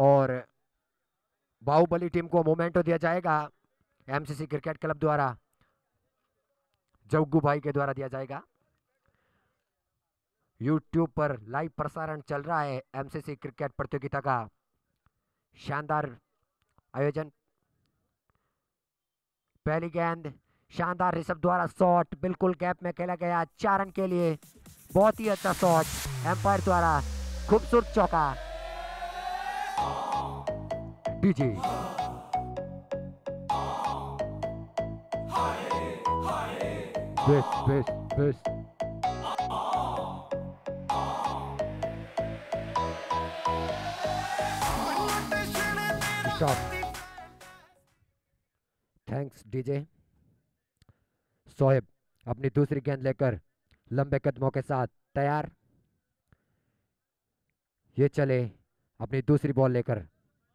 और बाहुबली टीम को मोमेंटो दिया जाएगा एमसीसी क्रिकेट क्लब द्वारा, जग्गू भाई के द्वारा दिया जाएगा। यूट्यूब पर लाइव प्रसारण चल रहा है एमसीसी क्रिकेट प्रतियोगिता का। शानदार आयोजन। पहली गेंद शानदार ऋषभ द्वारा शॉट, बिल्कुल गैप में खेला गया 4 रन के लिए। बहुत ही अच्छा शॉट एम्पायर द्वारा, खूबसूरत चौका। DJ best best best. Thanks DJ. Shoaib अपनी दूसरी गेंद लेकर लंबे कदमों के साथ तैयार। ये चले अपनी दूसरी बॉल लेकर।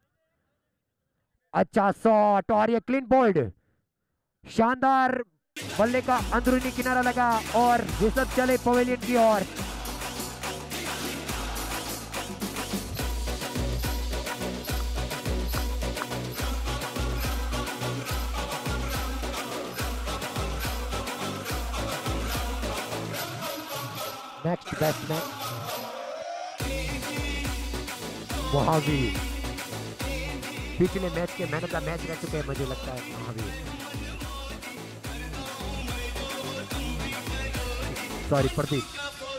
अच्छा शॉट और ये क्लीन बोल्ड। शानदार बल्ले का अंदरूनी किनारा लगा और ऋषभ चले पवेलियन की ओर। नेक्स्ट बैट्समैन महावीर, पिछले मैच के मैन ऑफ द मैच रह चुके हैं मुझे लगता है महावीर। सॉरी प्रदीप।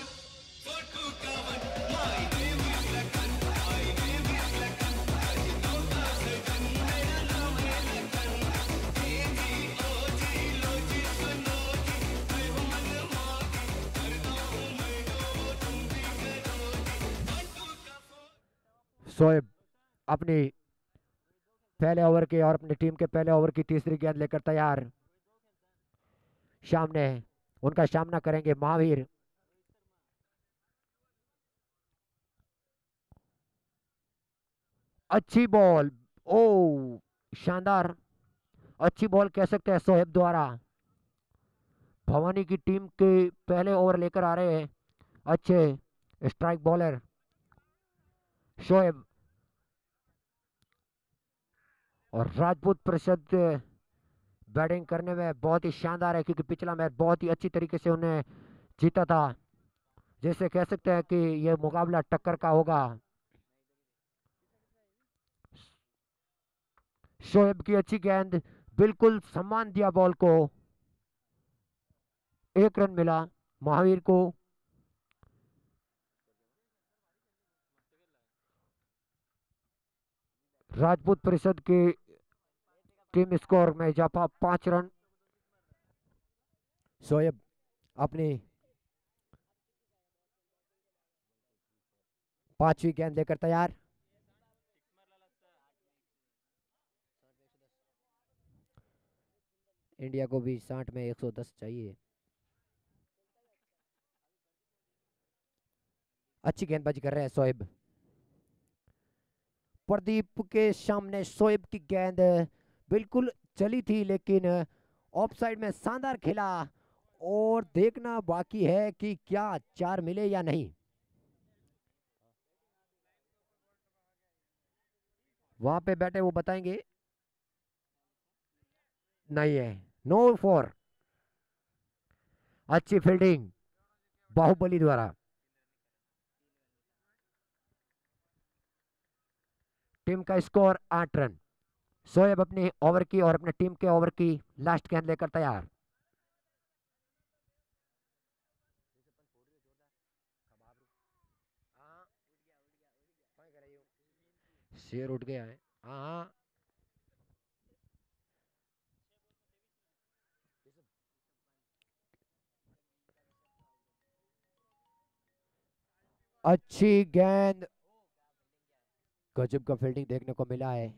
शोएब अपनी पहले ओवर के और अपनी टीम के पहले ओवर की तीसरी गेंद लेकर तैयार। सामने उनका सामना करेंगे महावीर। अच्छी बॉल, ओ शानदार, अच्छी बॉल कह सकते हैं शोएब द्वारा। भवानी की टीम के पहले ओवर लेकर आ रहे हैं अच्छे स्ट्राइक बॉलर शोएब। और राजपूत परिषद बैटिंग करने में बहुत ही शानदार है, क्योंकि पिछला मैच बहुत ही अच्छी तरीके से उन्हें जीता था। जैसे कह सकते हैं कि यह मुकाबला टक्कर का होगा। शोएब की अच्छी गेंद, बिल्कुल सम्मान दिया बॉल को। 1 रन मिला महावीर को। राजपूत परिषद की टीम स्कोर में इजाफा 5 रन। शोएब अपनी 5वीं गेंद लेकर तैयार। इंडिया को भी 60 में 110 चाहिए। अच्छी गेंदबाजी कर रहे हैं शोएब। प्रदीप के सामने शोएब की गेंद बिल्कुल चली थी, लेकिन ऑफ साइड में शानदार खेला। और देखना बाकी है कि क्या 4 मिले या नहीं। वहां पे बैठे वो बताएंगे। नहीं है, नो 4। अच्छी फील्डिंग बाहुबली द्वारा। टीम का स्कोर 8 रन। शोएब अपनी ओवर की और अपने टीम के ओवर की लास्ट गेंद लेकर तैयार। शेर उठ गया है। हाँ, अच्छी गेंद, गजब का फील्डिंग देखने को मिला है।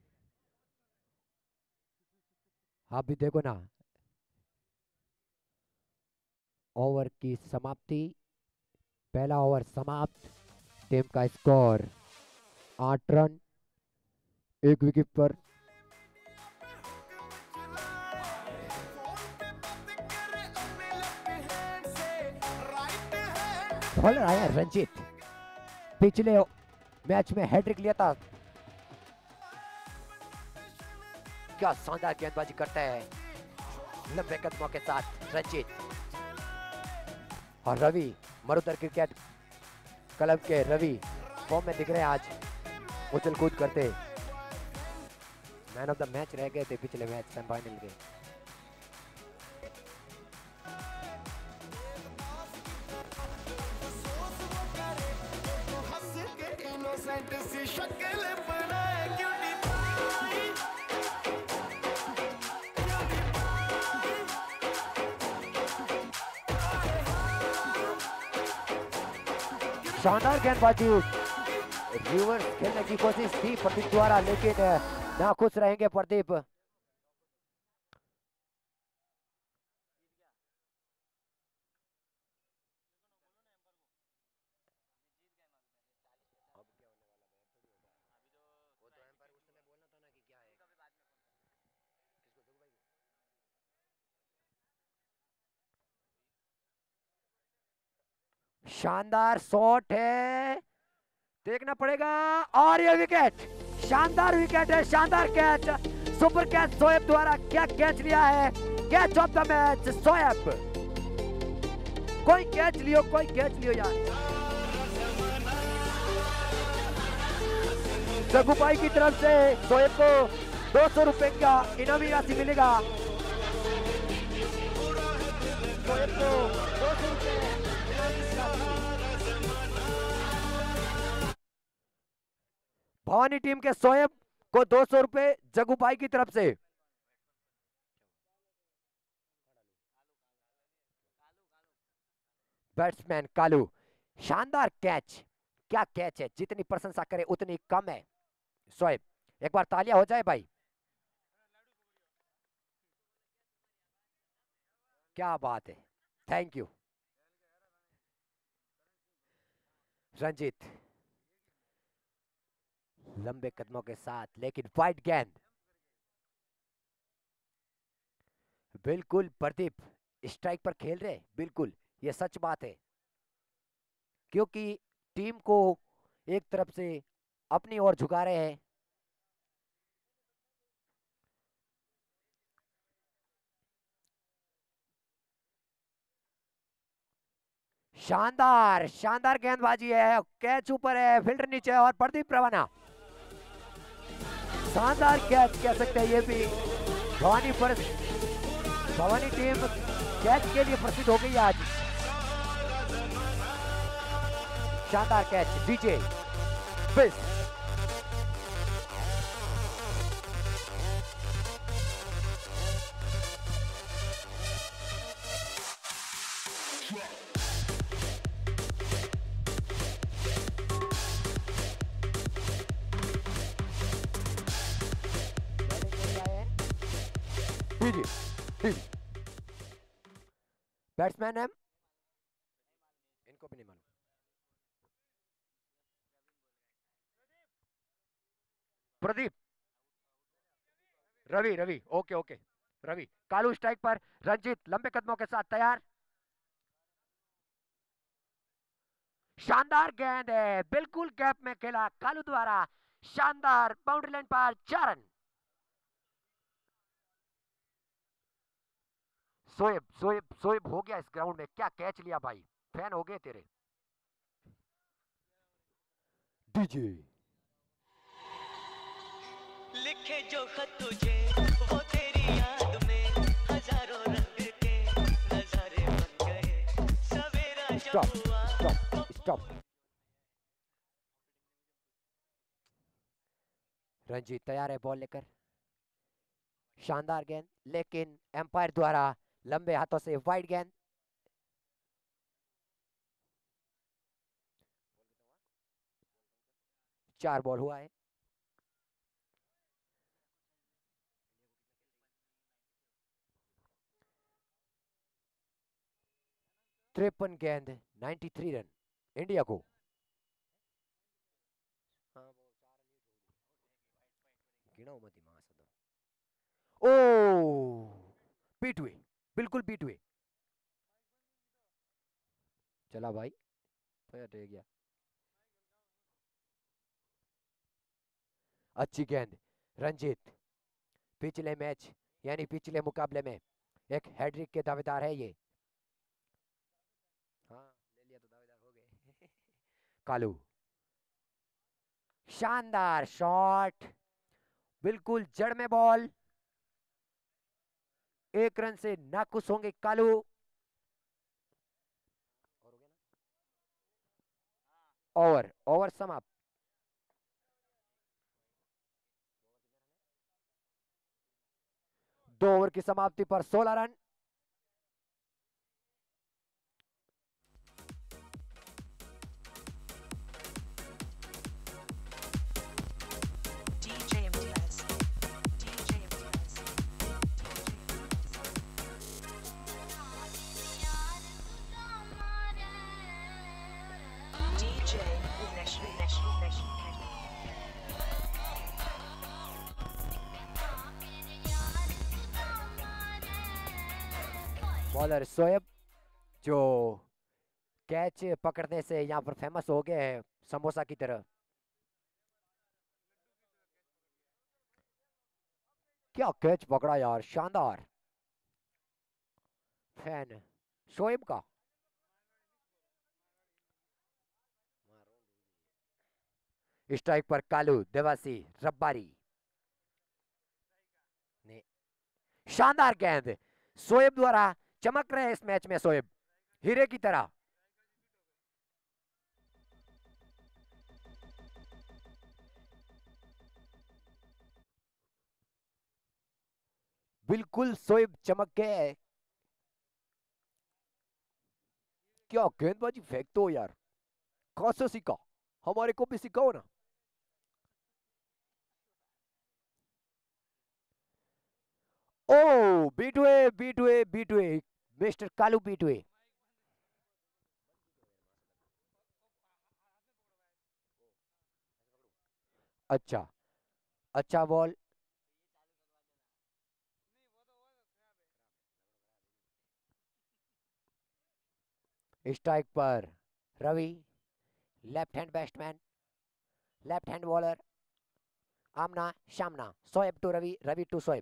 आप भी देखो ना। ओवर की समाप्ति, पहला ओवर समाप्त। टीम का स्कोर 8 रन, 1 विकेट पर। बॉलर आया रंजीत, पिछले मैच में हैट्रिक लिया था क्या शानदार गेंदबाजी करते हैं लंबे कदमों के साथ रंजीत। और रवि, मरुधर क्रिकेट क्लब के रवि फॉर्म में दिख रहे हैं आज, उछल कूद करते। मैन ऑफ द मैच रह गए थे पिछले मैच सेमीफाइनल के। शानदार गेंदबाजी, रिवर्स खेलने की कोशिश थी प्रदीप द्वारा, लेकिन ना खुश रहेंगे प्रदीप। शानदार शॉट है, देखना पड़ेगा, और ये विकेट, शानदार विकेट है, शानदार कैच, सुपर कैच शोएब द्वारा। क्या कैच लिया है, catch of the match Shoaib. कोई कैच लियो, कोई कैच लियो यार। जग्गू भाई की तरफ से शोएब को 200 रुपए का इनामी राशि मिलेगा। शोएब को 200 रुपए भवानी टीम के शोएब को 200 रुपए जग्गू भाई की तरफ से। बैट्समैन कालू, शानदार कैच, क्या कैच है, जितनी प्रशंसा करे उतनी कम है। शोएब, एक बार तालियां हो जाए भाई, क्या बात है, थैंक यू। रंजीत लंबे कदमों के साथ, लेकिन वाइड गेंद, बिल्कुल प्रदीप स्ट्राइक पर खेल रहे, बिल्कुल ये सच बात है, क्योंकि टीम को एक तरफ से अपनी ओर झुका रहे हैं। शानदार शानदार गेंदबाजी है, कैच ऊपर है, फील्डर नीचे और प्रदीप रवाना। शानदार कैच कह सकते हैं ये भी। भवानी टीम कैच के लिए प्रसिद्ध हो गई आज। शानदार कैच, डीजे बिस। बैट्समैन है, इनको भी नहीं मालूम। Pradeep, Ravi, Ravi, okay okay, Ravi. Kalu strike पर, रंजीत लंबे कदमों के साथ तैयार। शानदार गेंद है, बिल्कुल गैप में खेला कालू द्वारा। शानदार, बाउंड्री लाइन पर 4 रन। शोएब शोएब शोएब हो गया इस ग्राउंड में, क्या कैच लिया भाई, फैन हो गए तेरे। डीजे लिखे जो खत तुझे, वो तेरी याद में हजारों रंग के नजारे बन गए, सवेरा जब हुआ। Stop stop. रंजीत तैयार है बॉल लेकर। शानदार गेंद, लेकिन एम्पायर द्वारा लंबे हाथों से वाइड गेंद। चार बॉल हुआ है। तिरपन गेंद, 93 रन इंडिया को। ओ बीट हुए, बिल्कुल बीट हुए। चला भाई, रह गया। अच्छी गेंद, रंजीत पिछले मैच यानी पिछले मुकाबले में एक हैट्रिक के दावेदार है ये। हाँ ले लिया तो दावेदार हो गए। कालू, शानदार शॉट, बिल्कुल जड़ में बॉल। 1 रन से नाखुश होंगे कालू। ओवर ओवर समाप्त। 2 ओवर की समाप्ति पर 16 रन। बॉलर शोएब जो कैच पकड़ने से यहाँ पर फेमस हो गए हैं समोसा की तरह। क्या कैच पकड़ा यार, शानदार। फैन शोएब का। स्ट्राइक पर कालू, देवासी, रब्बारी ने शानदार गेंद। शोएब द्वारा चमक रहे हैं इस मैच में, शोएब हीरे की तरह। बिल्कुल शोएब चमक गए। क्या गेंदबाजी फेंकते हो यार, कहां से सीखा, हमारे को भी सिखाओ ना। ओ बीटवे बीटवे बीटवे, मिस्टर कालू बीटवे। अच्छा अच्छा बॉल। स्ट्राइक पर Ravi, left hand batsman, left hand bowler. आमना सामना, शोएब टू रवि, रवि टू शोएब।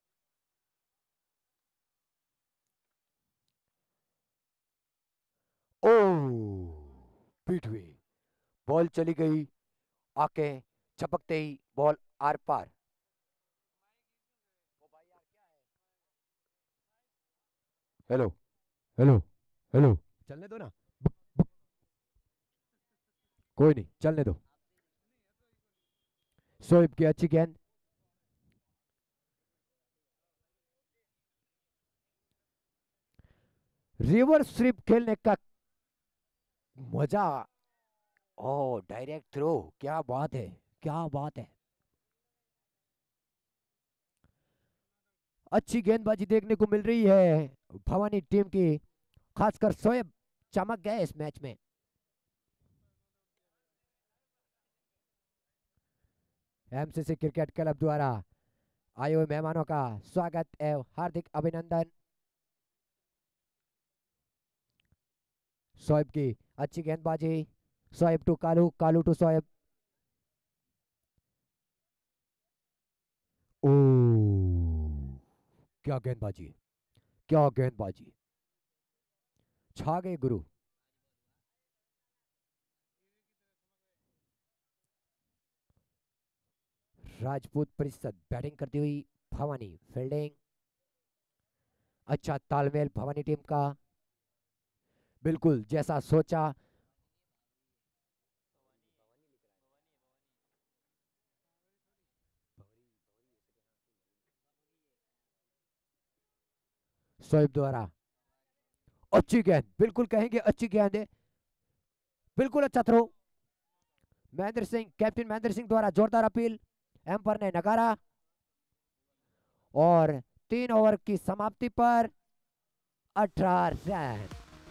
ओ बीटवे, बॉल चली गई आके, झपकते ही बॉल आर पार। हेलो हेलो हेलो, चलने दो ना, कोई नहीं चलने दो। शोएब की अच्छी गेंद। रिवर्स स्वीप खेलने का मजा। ओ डायरेक्ट थ्रो, क्या बात है, क्या बात है। अच्छी गेंदबाजी देखने को मिल रही है भवानी टीम की, खासकर शोएब चमक गए इस मैच में। एमसीसी क्रिकेट क्लब द्वारा आए हुए मेहमानों का स्वागत एवं हार्दिक अभिनंदन। शोएब की अच्छी गेंदबाजी, शोएब टू कालू, कालू टू शोएब। ओ क्या गेंदबाजी, क्या गेंदबाजी, छा गए गुरु। राजपूत परिषद बैटिंग करती हुई, भवानी फील्डिंग। अच्छा तालमेल भवानी टीम का, बिल्कुल जैसा सोचा। शोएब द्वारा अच्छी गेंद, बिल्कुल कहेंगे अच्छी गेंद है, बिल्कुल अच्छा थ्रो। महेंद्र सिंह, कैप्टन महेंद्र सिंह द्वारा जोरदार अपील, एम्पर ने नकारा। और 3 ओवर की समाप्ति पर 18 run.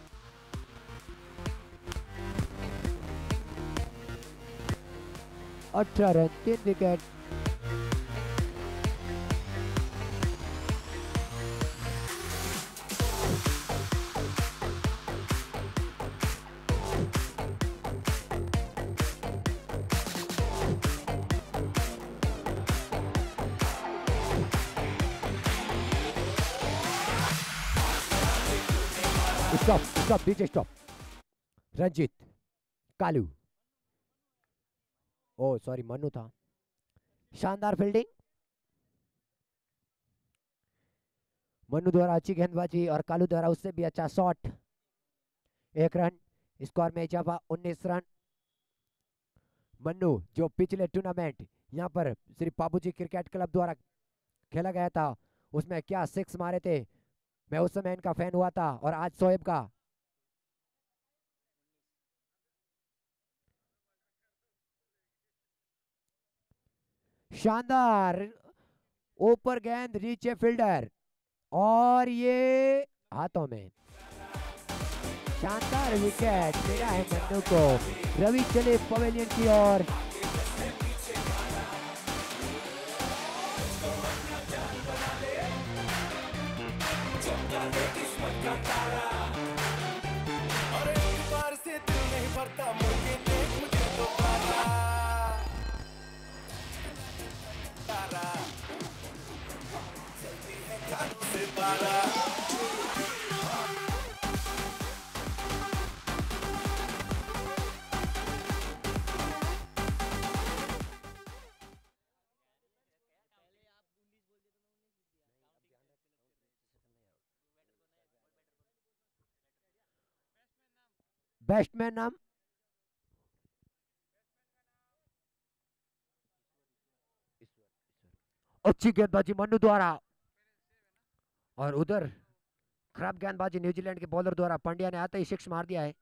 18 run, 3 wicket. Stop DJ stop. Ranjeet, Kalu, ओ सॉरी मनु था। शानदार फील्डिंग, मनु द्वारा अच्छी गेंदबाजी और कालू द्वारा उससे भी अच्छा शॉट। 1 रन, स्कोर में इजाफा 19 रन। मन्नू जो पिछले टूर्नामेंट यहाँ पर श्री बाबूजी क्रिकेट क्लब द्वारा खेला गया था उसमें क्या 6 मारे थे, मैं उस समय इनका फैन हुआ था। और आज शोएब का शानदार ऊपर गेंद, नीचे फील्डर और ये हाथों में। शानदार विकेट मिला है मन्नू को। रवि चले पवेलियन की ओर। बैट्समैन नाम अच्छी गेंदबाजी मन्नू द्वारा और उधर खराब गेंदबाजी न्यूजीलैंड के बॉलर द्वारा। पांड्या ने आते ही 6 मार दिया है।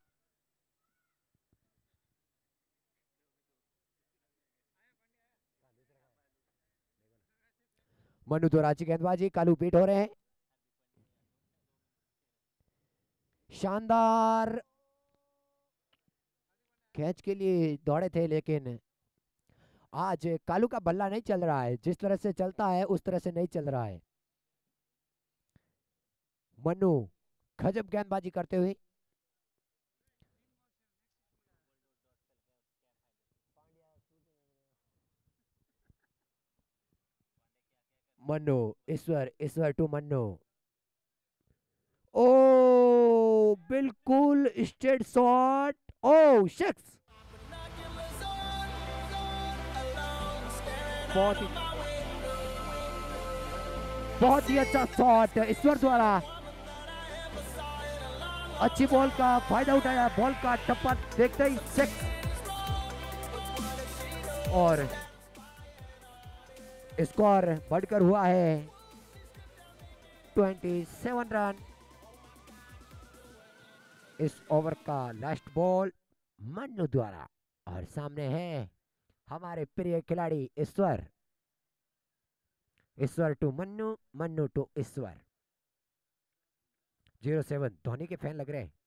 मन्नू द्वारा अच्छी गेंदबाजी, कालू बीट हो रहे हैं। शानदार कैच के लिए दौड़े थे लेकिन आज कालू का बल्ला नहीं चल रहा है, जिस तरह से चलता है उस तरह से नहीं चल रहा है। मन्नू गजब गेंदबाजी करते हुए। मन्नू, ईश्वर टू मन्नू। ओ बिल्कुल स्ट्रेट शॉट, ओ 6। बहुत ही अच्छा शॉट ईश्वर द्वारा। अच्छी बॉल का फायदा उठाया, बॉल का टप्पा देखते ही 6 और स्कोर बढ़कर हुआ है 27 रन। इस ओवर का लास्ट बॉल मन्नू द्वारा और सामने है हमारे प्रिय खिलाड़ी ईश्वर। Ishwar to Mannu, Mannu to Ishwar. 07 धोनी के फैन लग रहे हैं।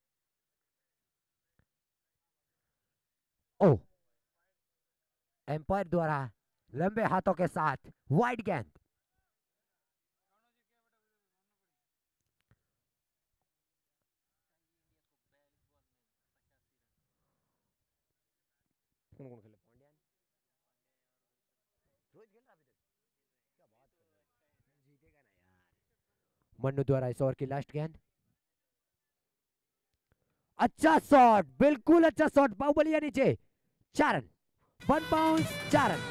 ओ एम्पायर द्वारा लंबे हाथों के साथ वाइड गेंद। कौन कौन खेले? पांड्या रोहित खेल रहा अभी तक? क्या बात कर रहे हैं, जीतेगा ना यार। मन्नू द्वारा इस ओवर की लास्ट गेंद। अच्छा शॉट, बिल्कुल अच्छा शॉट, बाहुबलिया नीचे। 4 रन, 1 बाउंस, 4 रन।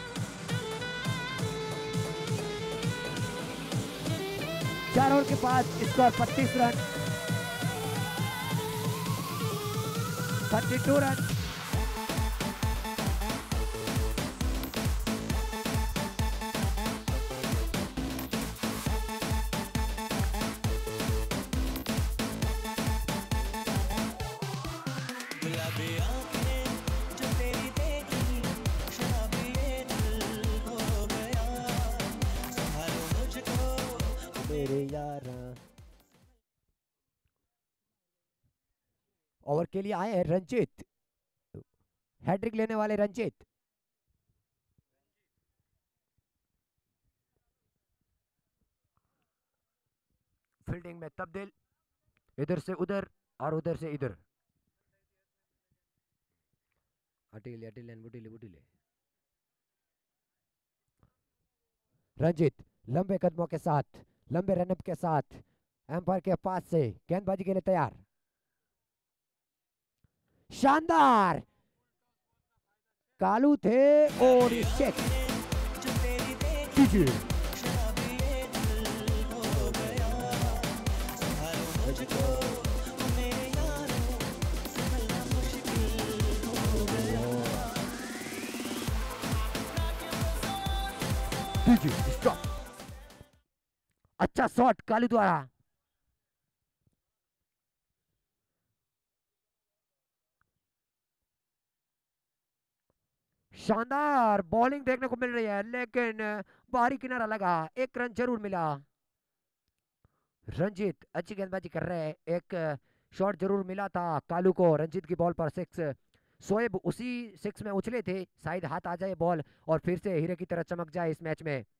4 ओवर के बाद स्कोर 25 रन, 32 रन। ओवर के लिए आए हैं रंजीत, हैट्रिक लेने वाले रंजीत। फील्डिंग में तब्दील, इधर से उधर और उधर से इधर। अटिले अटिले बुटिले बुटिले। रंजीत लंबे कदमों के साथ, लंबे रनअप के साथ एम्पायर के पास से गेंदबाजी के लिए तैयार। शानदार, कालू थे और चेक स्टॉप। अच्छा शॉट कालू द्वारा। शानदार बॉलिंग देखने को मिल रही है, लेकिन बाहरी किनारा लगा, एक रन जरूर मिला। रंजीत अच्छी गेंदबाजी कर रहे हैं, एक शॉट जरूर मिला था कालू को। रंजीत की बॉल पर सिक्स, शोएब उसी सिक्स में उछले थे, शायद हाथ आ जाए बॉल और फिर से हीरे की तरह चमक जाए इस मैच में।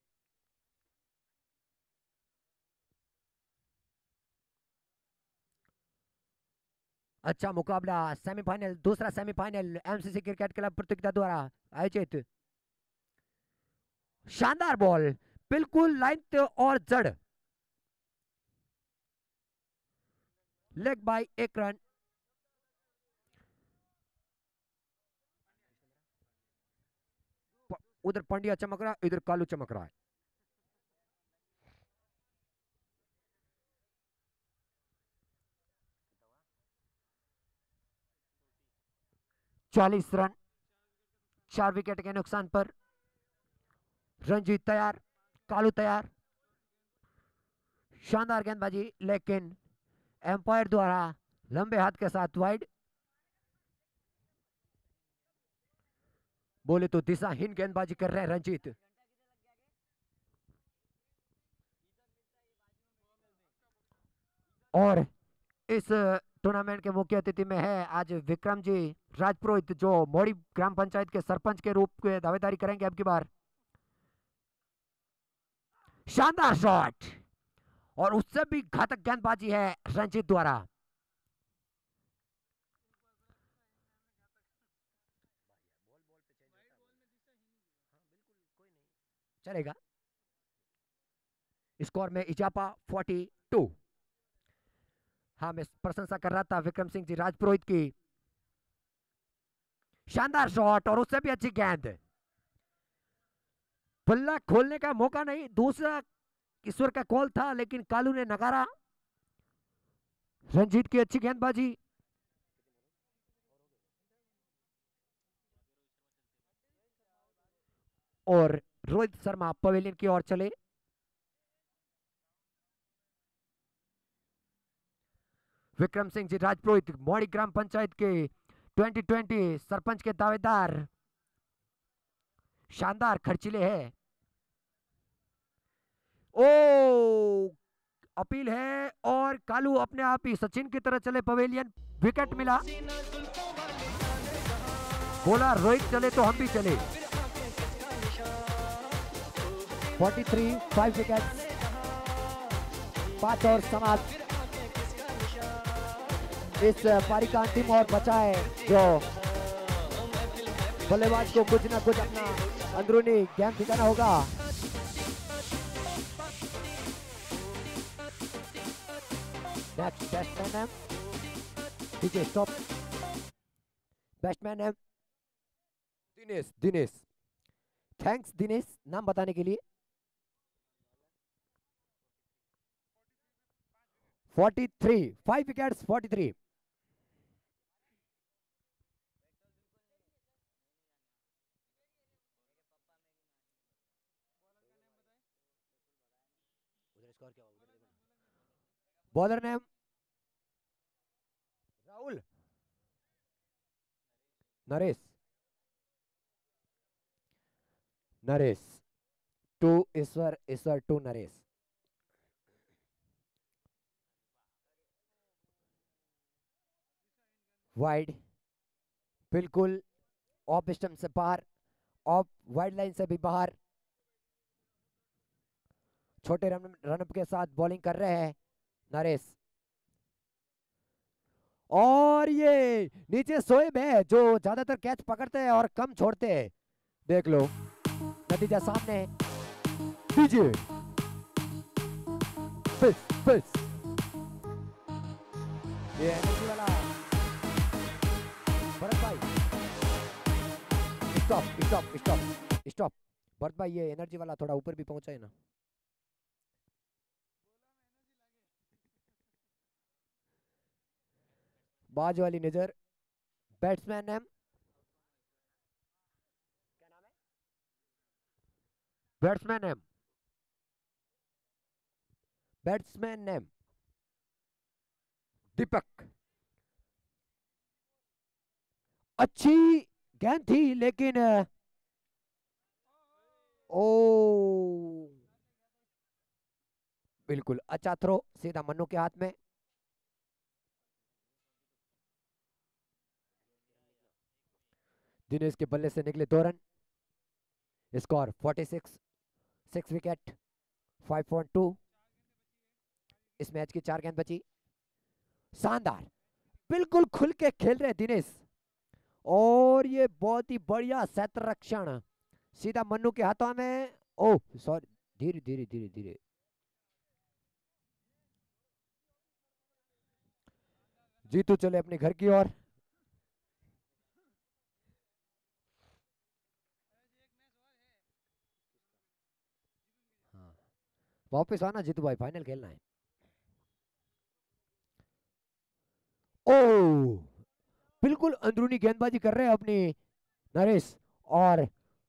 अच्छा मुकाबला सेमीफाइनल, दूसरा सेमीफाइनल एमसीसी क्रिकेट क्लब प्रतियोगिता द्वारा आयोजित। शानदार बॉल, बिल्कुल लाइन और जड़, लेग बाय, एक रन। उधर पंड्या चमक रहा, इधर कालू चमक रहा है। चालीस रन, 4 विकेट के नुकसान पर। रंजीत तैयार, कालू तैयार। शानदार गेंदबाजी, लेकिन एम्पायर द्वारा लंबे हाथ के साथ वाइड। बोले तो दिशाहीन गेंदबाजी कर रहे हैं रंजीत। और इस टूर्नामेंट के मुख्य अतिथि में है आज विक्रम जी राजपुरोहित, जो मोड़ी ग्राम पंचायत के सरपंच के रूप में दावेदारी करेंगे अब की बार। शानदार शॉट, और उससे भी घातक गेंदबाजी है रंजीत द्वारा। चलेगा। स्कोर में इजाफा 42। हाँ, मैं प्रशंसा कर रहा था विक्रम सिंह जी राजपुरोहित की। शानदार शॉट, और उससे भी अच्छी गेंद। बल्ला खोलने का मौका नहीं, दूसरा ईश्वर का कॉल था, लेकिन कालू ने नकारा। रंजीत की अच्छी गेंदबाजी। और रोहित शर्मा पवेलियन की ओर चले। विक्रम सिंह जी राजपुरोहित मोड़ी ग्राम पंचायत के 2020 सरपंच के दावेदार। शानदार खर्चीले है। ओ, अपील है, और कालू अपने आप ही सचिन की तरह चले पवेलियन। विकेट मिला, बोला रोहित चले तो हम भी चले। 43, 5 विकेट, 5 और समाप्त। इस पारी का अंतिम और बचा है, जो बल्लेबाज को कुछ ना कुछ अपना अंदरूनी गेम दिखाना होगा। नेक्स्ट बैट्समैन है डीजे स्टॉप। बैट्समैन है दिनेश। दिनेश, थैंक्स दिनेश नाम बताने के लिए। 43, 5 wickets, 43। Bowler name Rahul, Naresh. Naresh to Ishwar, Ishwar to Naresh. Wide, बिल्कुल ऑफ स्टंप से बाहर, ऑफ वाइड लाइन से भी बाहर। छोटे रनअप के साथ बॉलिंग कर रहे हैं नरेश। और ये नीचे शोएब है, जो ज्यादातर कैच पकड़ते हैं और कम छोड़ते हैं। देख लो नतीजा सामने है। डीजे फिस फिस, ये एनर्जी वाला stop stop stop stop. Bharat भाई ये एनर्जी वाला थोड़ा ऊपर भी पहुंचा है ना। बाज वाली नजर। बैट्समैन नेम, क्या नाम है? Batsman name, batsman name Deepak. अच्छी गेंद थी लेकिन ओ बिल्कुल अच्छा थ्रो, सीधा मन्नू के हाथ में। दिनेश के बल्ले से निकले 2 रन। Score 46, 6 wicket, 5.2। इस मैच की 4 गेंद बची। शानदार, बिल्कुल खुल के खेल रहे दिनेश, और ये बहुत ही बढ़िया क्षेत्ररक्षण सीधा मन्नू के हाथों में। ओह सॉरी, धीरे धीरे धीरे धीरे। जीतू चले अपने घर की ओर। हाँ, वापस आना जीतू भाई, फाइनल खेलना है। ओह, बिल्कुल अंदरूनी गेंदबाजी कर रहे हैं अपनी नरेश, और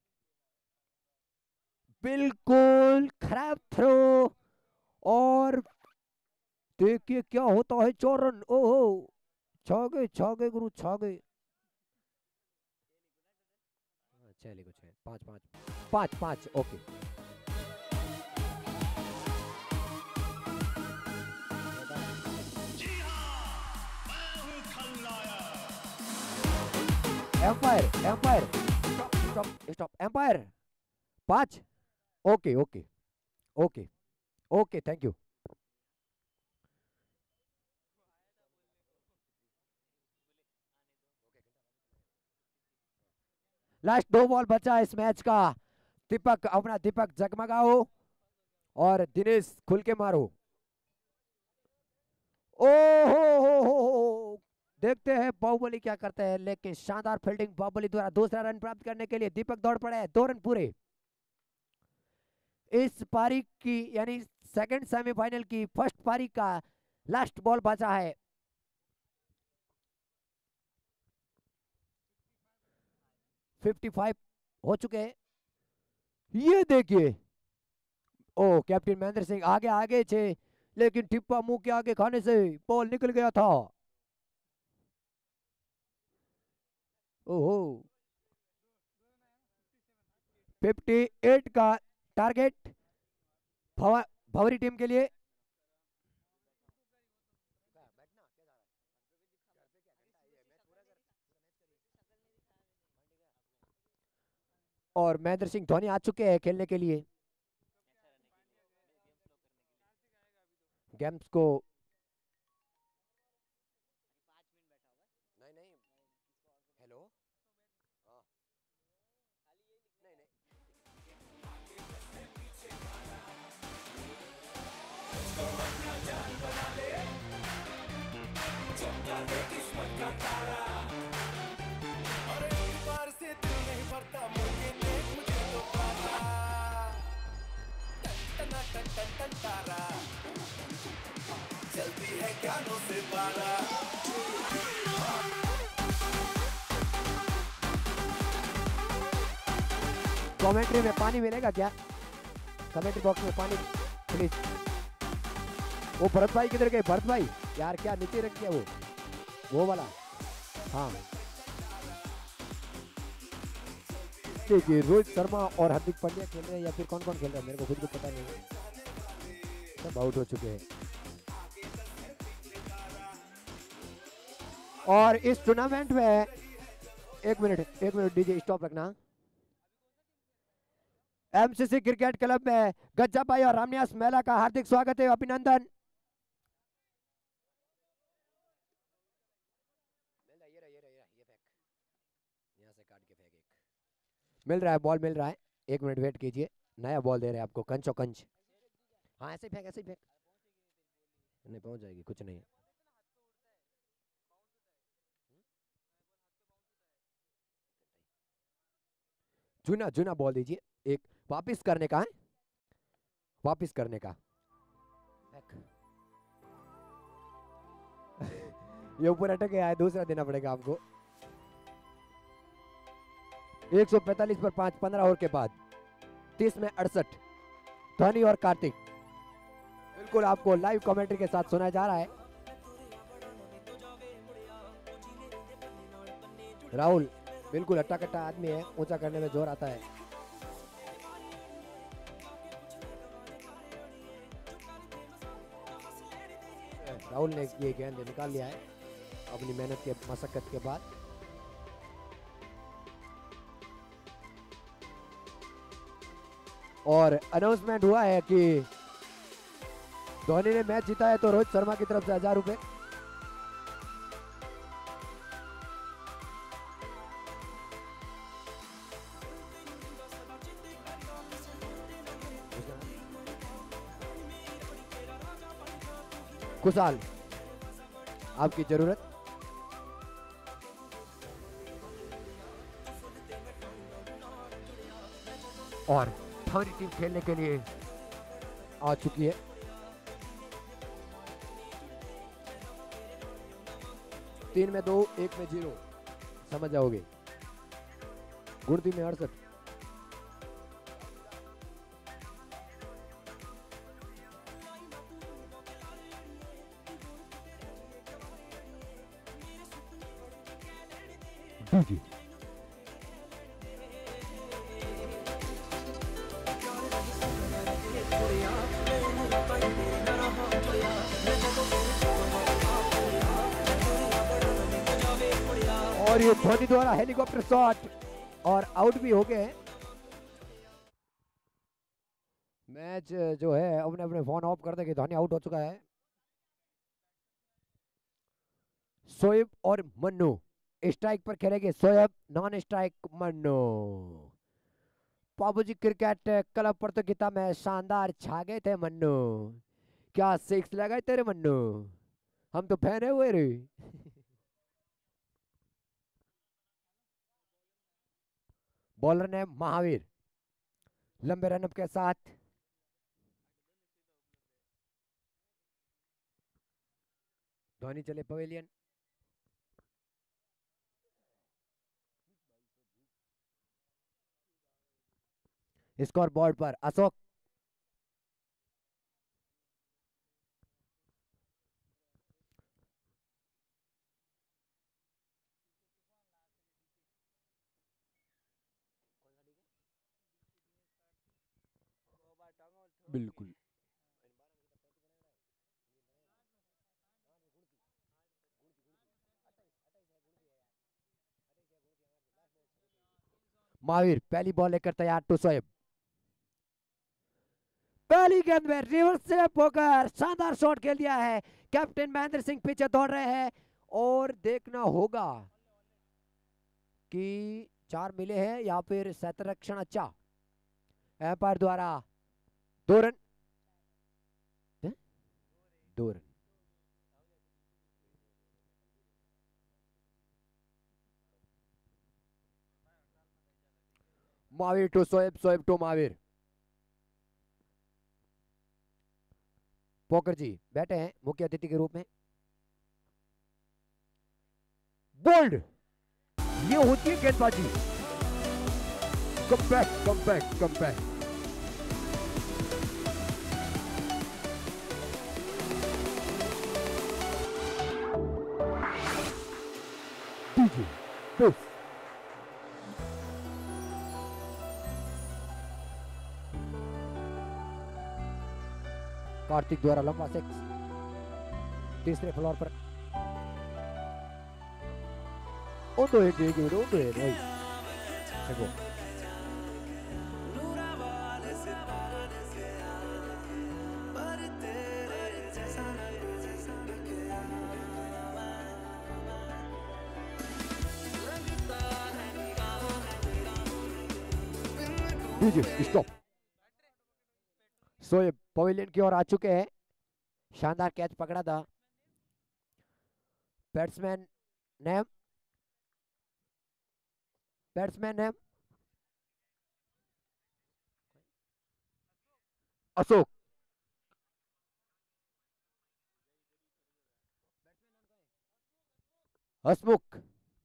बिल्कुल खराब थ्रो, और देखिए क्या होता है। 4 रन। ओहो, छा गए छा गए गुरु, छा गए। 6 लिखो, 6, 5 5 5 5। Okay, umpire umpire, stop stop stop, umpire 5। Okay okay okay okay, thank you. Last 2 ball बचा इस मैच का। दीपक अपना दीपक जगमगाओ, और दिनेश खुल के मारो। ओ हो, देखते हैं बाहुबली क्या करते हैं, लेकिन शानदार फील्डिंग बाहुबली द्वारा। दूसरा रन प्राप्त करने के लिए दीपक दौड़ पड़े हैं। 2 रन पूरे इस पारी की, यानी सेकंड सेमीफाइनल की फर्स्ट पारी का लास्ट बॉल बचा है। 55 हो चुके हैं। ये देखिए, ओ कैप्टन महेंद्र सिंह आगे आगे थे, लेकिन टिप्पा मुंह के आगे खाने से बॉल निकल गया था। ओहो, 58 का टारगेट भवरी टीम के लिए। और महेंद्र सिंह धोनी आ चुके हैं खेलने के लिए। गेम्स को नहीं नहीं, हेलो, हाँ, नहीं नहीं। और एक बार से दिल नहीं भरता, मुझे देख मुझे तो पारा, टन टन टन टन तारा, चलती है ज्ञानों से पारा। कमेंट्री में पानी मिलेगा क्या? कमेंट्री बॉक्स में पानी प्लीज। वो भरत भाई किधर गए? भरत भाई यार, क्या नीचे रख दिया वो वाला। हाँ, देखिए रोहित शर्मा और हार्दिक पांड्या खेल रहे हैं, या फिर कौन कौन खेल रहा है मेरे को खुद को पता नहीं। सब आउट हो चुके हैं। और इस टूर्नामेंट में, एक मिनट डीजे स्टॉप रखना। एमसीसी क्रिकेट क्लब में गज्जा भाई और रामनिवास मेला का हार्दिक स्वागत है, अभिनंदन। यहाँ से काट के फेंक एक। मिल रहा है, बॉल मिल रहा है। 1 मिनट वेट कीजिए, नया बॉल दे रहे हैं आपको, कंचो कंच। हाँ ऐसे ही फेंक, ऐसे ही फेंक। नहीं पहुंच जाएगी, कुछ नहीं है। चुना चुना बॉल दीजिए, एक वापिस करने का है, वापिस करने का। ये ऊपर अटक गया है, दूसरा देना पड़ेगा आपको। 145 पर 5, 15 ओवर के बाद 30 में 68। धोनी और कार्तिक बिल्कुल आपको लाइव कमेंट्री के साथ सुनाया जा रहा है। राहुल बिल्कुल हट्टा कट्टा आदमी है, ऊंचा करने में जोर आता है। राहुल ने ये गेंद निकाल लिया है अपनी मेहनत के मशक्कत के बाद। और अनाउंसमेंट हुआ है कि धोनी ने मैच जीता है तो रोहित शर्मा की तरफ से 1000 रुपए। कुशाल आपकी जरूरत। और धोनी टीम खेलने के लिए आ चुकी है। तीन में 2, 1 में 0, समझ जाओगे। गुड़ती में 68। डीजे और ये धोनी द्वारा हेलीकॉप्टर शॉट और आउट भी हो गए। मैच जो है अपने अपने फोन ऑफ कर देंगे, धोनी आउट हो चुका है। शोएब और मन्नू स्ट्राइक पर खेलेंगे, शोएब नॉन स्ट्राइक मन्नू। बाबूजी क्रिकेट क्लब प्रतियोगिता में शानदार छा गए थे मन्नू, क्या 6 लगाए तेरे मन्नू, हम तो फैन है हुए रे। बॉलर ने महावीर लंबे रनअप के साथ। धोनी चले पवेलियन। स्कोर बोर्ड पर अशोक बिल्कुल महावीर पहली बॉल लेकर तैयार टू शोएब। पहली गेंद में रिवर्स स्टेप होकर शानदार शॉट खेल दिया है। कैप्टन महेंद्र सिंह पीछे दौड़ रहे हैं और देखना होगा कि 4 मिले हैं या फिर शतरक्षण अच्छा। एम्पायर द्वारा 2 run, 2 run. Mahavir to Shoaib, Shoaib to Mahavir. Pokar ji बैठे हैं मुख्य अतिथि के रूप में। बोल्ड, ये होती है गेंदबाजी। Come back, come back, come back. DJ बस कार्तिक द्वारा लंबा 6 तीसरे फ्लोर पर। उनको एक भाई देखो डीजे स्टॉप। शोएब पवेलियन की ओर आ चुके हैं। शानदार कैच पकड़ा था। Batsman name, batsman name Ashok, Hasmukh.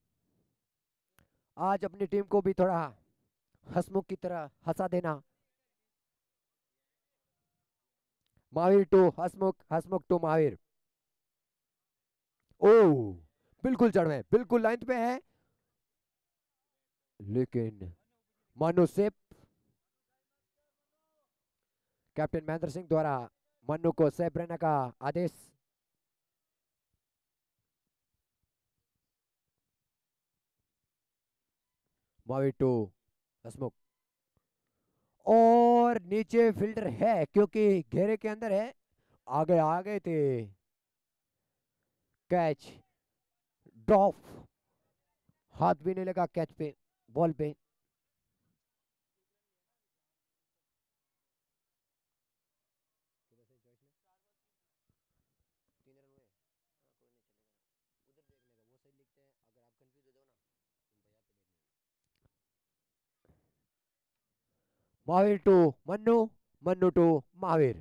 आज अपनी टीम को भी थोड़ा हसमुख की तरह हंसा देना। Mahavir to Hasmukh, Hasmukh to Mahavir. ओ, बिल्कुल जड़ में, बिल्कुल लाइन पे है, लेकिन मनु सेफ। कैप्टन महेंद्र सिंह द्वारा मनु को सेफ रहने का आदेश। महावीर टू हसमुख, और नीचे फील्डर है क्योंकि घेरे के अंदर है। आगे आ गए थे। कैच ड्रॉप, हाथ भी नहीं लगा कैच पे, बॉल पे। Mahavir to Mannu, Mannu to Mahavir.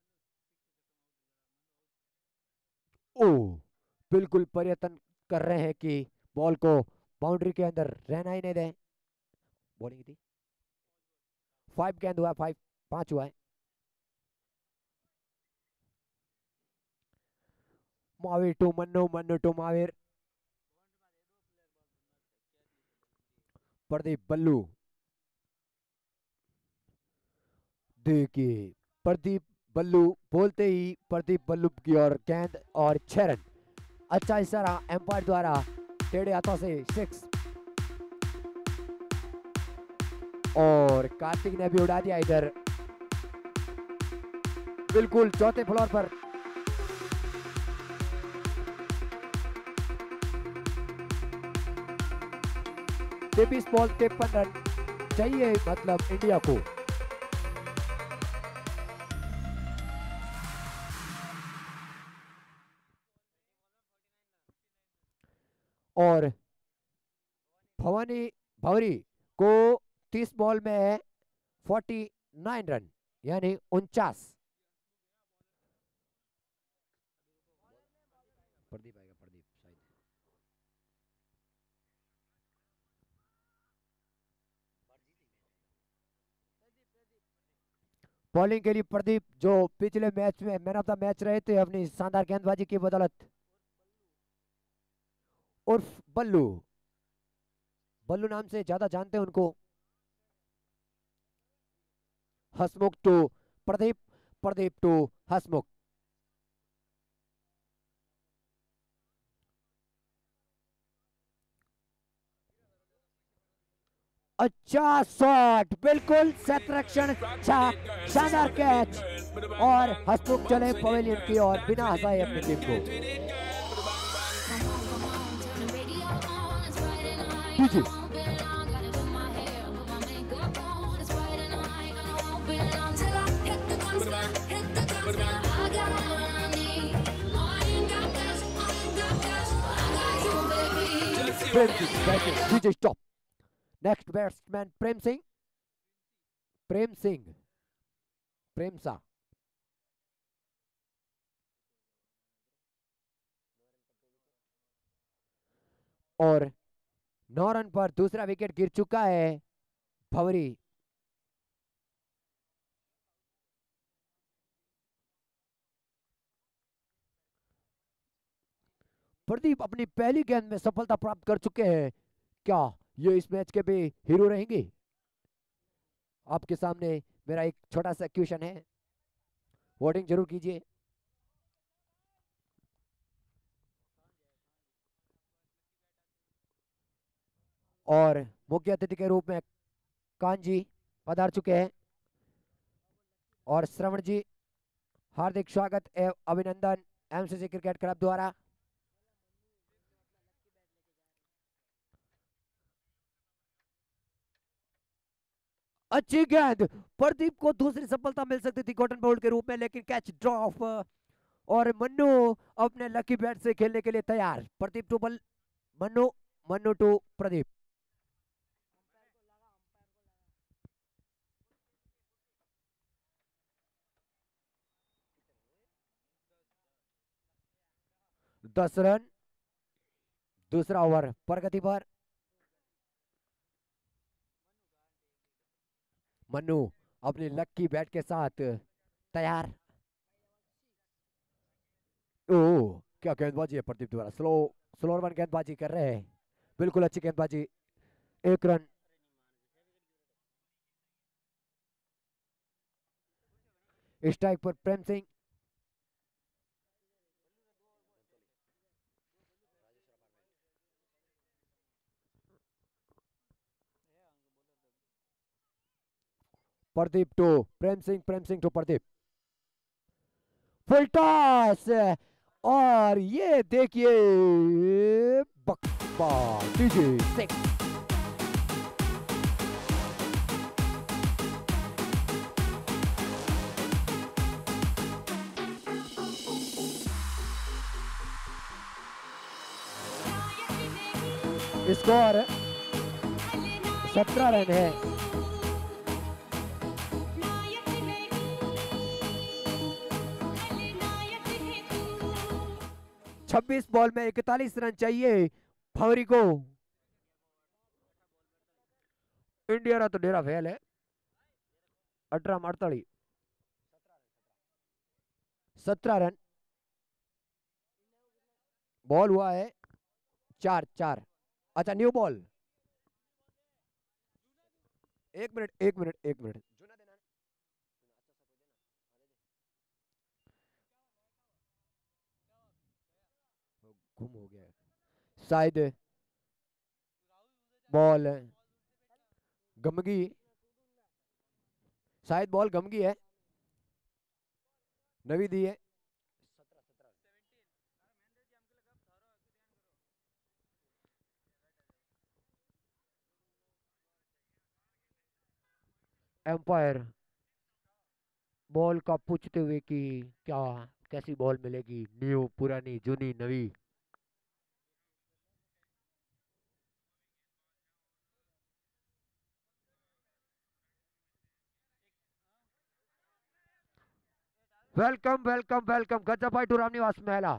ओ, बिल्कुल प्रयत्न कर रहे हैं कि बॉल को बाउंड्री के अंदर रहना ही नहीं दें। बॉलिंग थी 5 गेंद हुआ, 5 हुआ है। Mahavir to Mannu, Mannu to Mahavir. प्रदीप बल्लू, देखिए प्रदीप बल्लू बोलते ही प्रदीप बल्लू की ओर गेंद और 6 रन। अच्छा इशारा एम्पायर द्वारा, टेढ़े हाथों से 6। और कार्तिक ने भी उड़ा दिया इधर, बिल्कुल चौथे फ्लोर पर। तेईस बॉल 53 रन चाहिए, मतलब इंडिया को। और भवानी भवरी को 30 बॉल में 49 रन, यानी 49। प्रदीप आएगा, प्रदीप शायद। बॉलिंग के लिए प्रदीप, जो पिछले मैच में मैन ऑफ द मैच रहे थे अपनी शानदार गेंदबाजी की बदौलत। उर्फ बल्लू, बल्लू नाम से ज्यादा जानते हैं उनको। Hasmukh to Pradeep, Pradeep to Hasmukh. अच्छा शॉट, बिल्कुल संरक्षण, अच्छा शानदार कैच। और हसमुख चले पवेलियन की ओर बिना हंसाए अपनी टीम को। पीछे पीछे stop. Next batsman Prem Singh, Prem Singh, Prem सा। और 9 रन पर दूसरा विकेट गिर चुका है भवरी। प्रदीप अपनी पहली गेंद में सफलता प्राप्त कर चुके हैं। क्या ये इस मैच के भी हीरो रहेंगे? आपके सामने मेरा एक छोटा सा क्वेश्चन है, वोटिंग जरूर कीजिए। और मुख्य अतिथि के रूप में कान जी पधार चुके हैं। और श्रवण जी, हार्दिक स्वागत एवं अभिनंदन एमसीसी क्रिकेट क्लब द्वारा। अच्छी गेंद, प्रदीप को दूसरी सफलता मिल सकती थी गोल्डन बॉल के रूप में, लेकिन कैच ड्रॉप। और मन्नू अपने लकी बैट से खेलने के लिए तैयार। प्रदीप टू बल मन्नू, मन्नू टू प्रदीप। 10 रन। दूसरा ओवर प्रगति पर। मन्नू अपनी लक्की बैट के साथ तैयार। ओह, क्या गेंदबाजी है प्रदीप द्वारा। स्लोर वन गेंदबाजी कर रहे हैं, बिल्कुल अच्छी गेंदबाजी। 1 रन। स्ट्राइक पर Prem Singh. Pradeep to Prem Singh, Prem Singh to Pradeep. Full toss, और ये देखिए बक्का डीजे 6। स्कोर 17 रन है। 26 बॉल में 41 रन चाहिए भंवरी को। इंडिया रा तो डेरा फेल है। 18 अड़तालीस 17 रन। बॉल हुआ है 4-4। अच्छा, new ball. 1 minute 1 minute 1 minute. गुम हो गया है शायद। बॉल गमगी, शायद बॉल गमगी है। नवी दी है। एम्पायर बॉल का पूछते हुए कि क्या कैसी बॉल मिलेगी, न्यू, पुरानी, जूनी, नवी। Welcome welcome welcome Gajjabhai to Ramniwas महिला।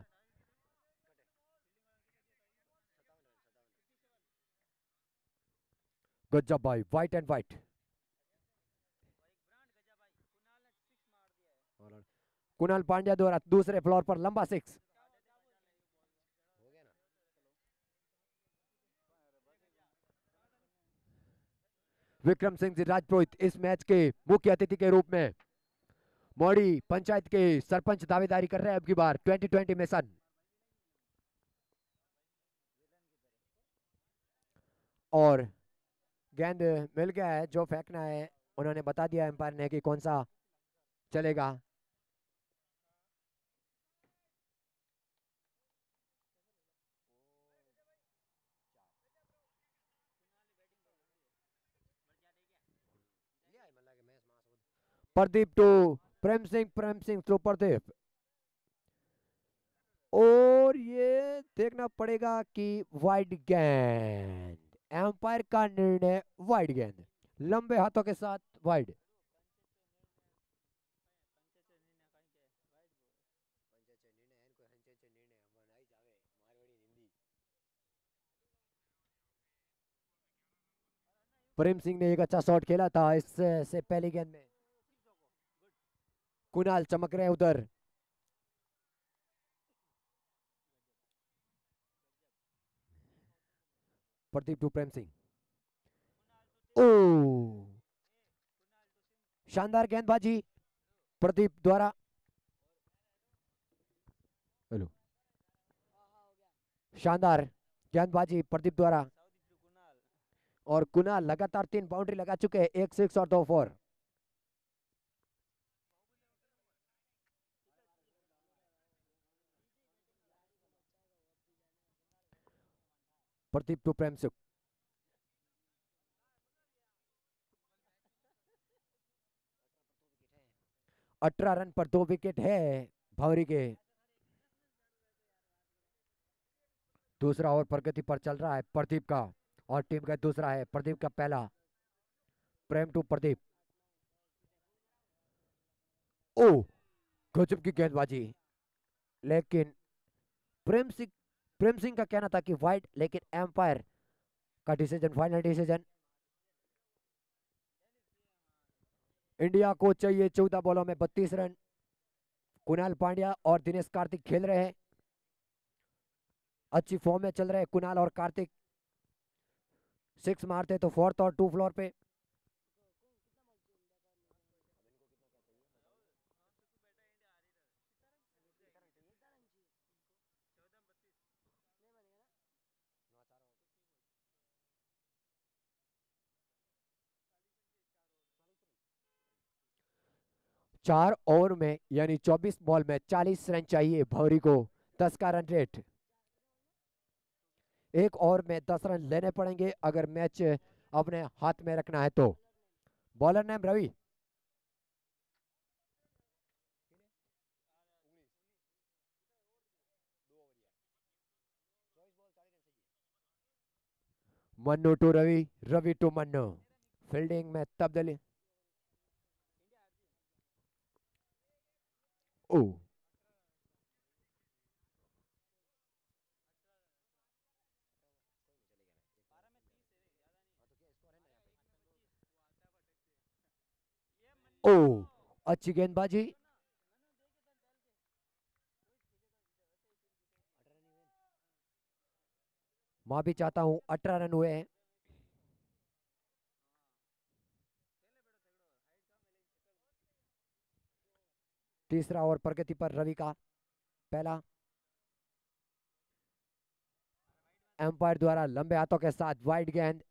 Gajjabhai white and white. Kunal Pandya द्वारा दूसरे फ्लोर पर लंबा 6। विक्रम सिंह जी राजपुरोहित इस मैच के मुख्य अतिथि के रूप में मौड़ी पंचायत के सरपंच दावेदारी कर रहे हैं अब की बार 2020 में सन। और गेंद मिल गया है, जो फेंकना है उन्होंने बता दिया एम्पायर ने कि कौन सा चलेगा। Pradeep to Prem Singh, Prem Singh to Pradeep. और ये देखना पड़ेगा कि वाइड गेंद, एम्पायर का निर्णय वाइड गेंद, लंबे हाथों के साथ वाइड। प्रेम सिंह ने एक अच्छा शॉट खेला था इससे पहली गेंद में। कुणाल चमक रहे उधर। प्रदीप टू प्रेम सिंह। ओ, शानदार गेंदबाजी प्रदीप द्वारा। हेलो, शानदार गेंदबाजी प्रदीप द्वारा। और कुणाल लगातार 3 बाउंड्री लगा चुके हैं, 1 6 और 2 4। प्रदीप टू प्रेम सिंह। 18 रन पर 2 विकेट है भंवरी के। दूसरा ओवर प्रगति पर चल रहा है प्रदीप का, और टीम का दूसरा है, प्रदीप का पहला। प्रेम टू प्रदीप। ओ, गजब की गेंदबाजी, लेकिन प्रेम सिंह का कहना था कि वाइड, लेकिन एम्पायर का डिसीजन, फाइनल डिसीजन। इंडिया को चाहिए 14 बॉलों में 32 रन। कुणाल पांड्या और दिनेश कार्तिक खेल रहे हैं, अच्छी फॉर्म में चल रहे हैं कुणाल और कार्तिक। 6 मारते तो 4th और 2 फ्लोर पे। चार ओवर में यानी 24 बॉल में 40 रन चाहिए भौरी को, 10 का रन रेट। एक ओवर में 10 रन लेने पड़ेंगे अगर मैच अपने हाथ में रखना है तो। Bowler name Ravi. Mannu to Ravi, Ravi to Mannu. Fielding में तब्दीली। ओ ओ अच्छी गेंदबाजी। मैं भी चाहता हूं 18 रन हुए हैं। तीसरा ओवर प्रगति पर रवि का पहला। एम्पायर द्वारा लंबे हाथों के साथ वाइड गेंद।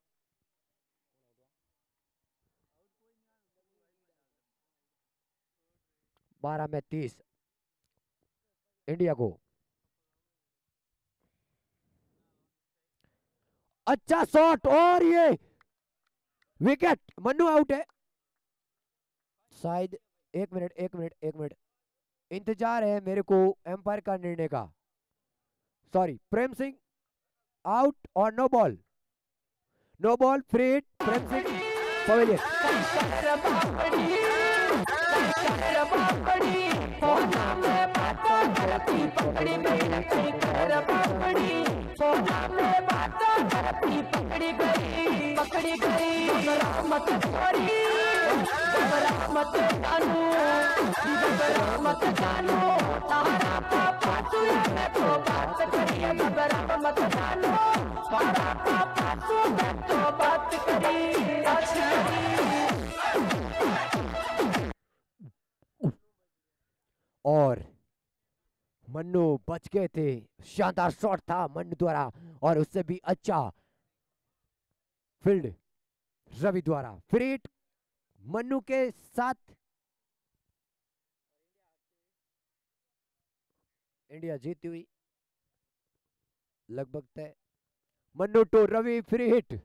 बारह में 30 इंडिया को। अच्छा शॉट और ये विकेट। मन्नू आउट है शायद। एक मिनट एक मिनट एक मिनट, इंतजार है मेरे को एम्पायर का निर्णय का। सॉरी, प्रेम सिंह आउट और no ball. No ball, free hit, Prem Singh pavilion. और मन्नू बच गए थे। शानदार शॉट था मन्नू द्वारा और उससे भी अच्छा फील्ड रवि द्वारा। फ्री हिट मन्नू के साथ इंडिया जीती हुई लगभग तय। Mannu to Ravi, free hit.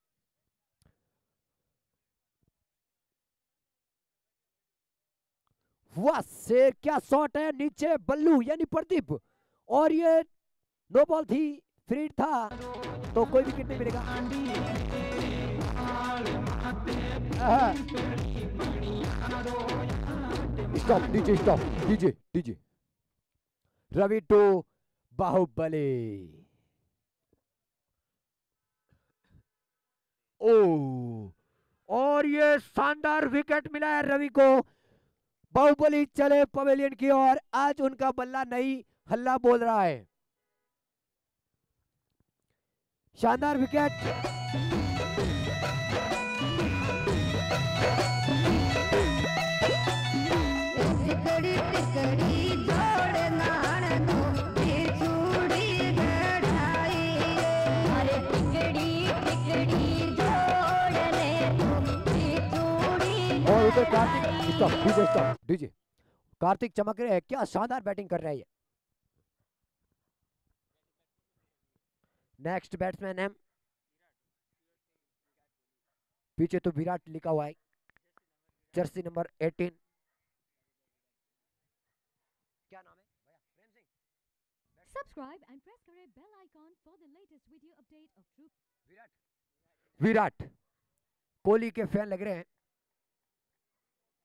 वाह शेर, क्या शॉट है। नीचे बल्लू यानी प्रदीप, और ये नो बॉल थी, फ्री हिट था तो कोई विकेट नहीं मिलेगा। Stop DJ, stop DJ DJ. Ravi to Bahubali. ओ और ये शानदार विकेट मिला है रवि को। बाहुबली चले पवेलियन की ओर। आज उनका बल्ला नहीं हल्ला बोल रहा है। शानदार विकेट। और उधर Kartik, stop DJ, stop DJ. Kartik चमक रहे हैं, क्या शानदार बैटिंग कर रहा है। नेक्स्ट बैट्समैन है, पीछे तो विराट लिखा हुआ है, जर्सी नंबर 18। क्या नाम है भैया? Prem Singh. Subscribe and press the bell icon for the latest video update of Troop. Virat, Virat Kohli के फैन लग रहे हैं।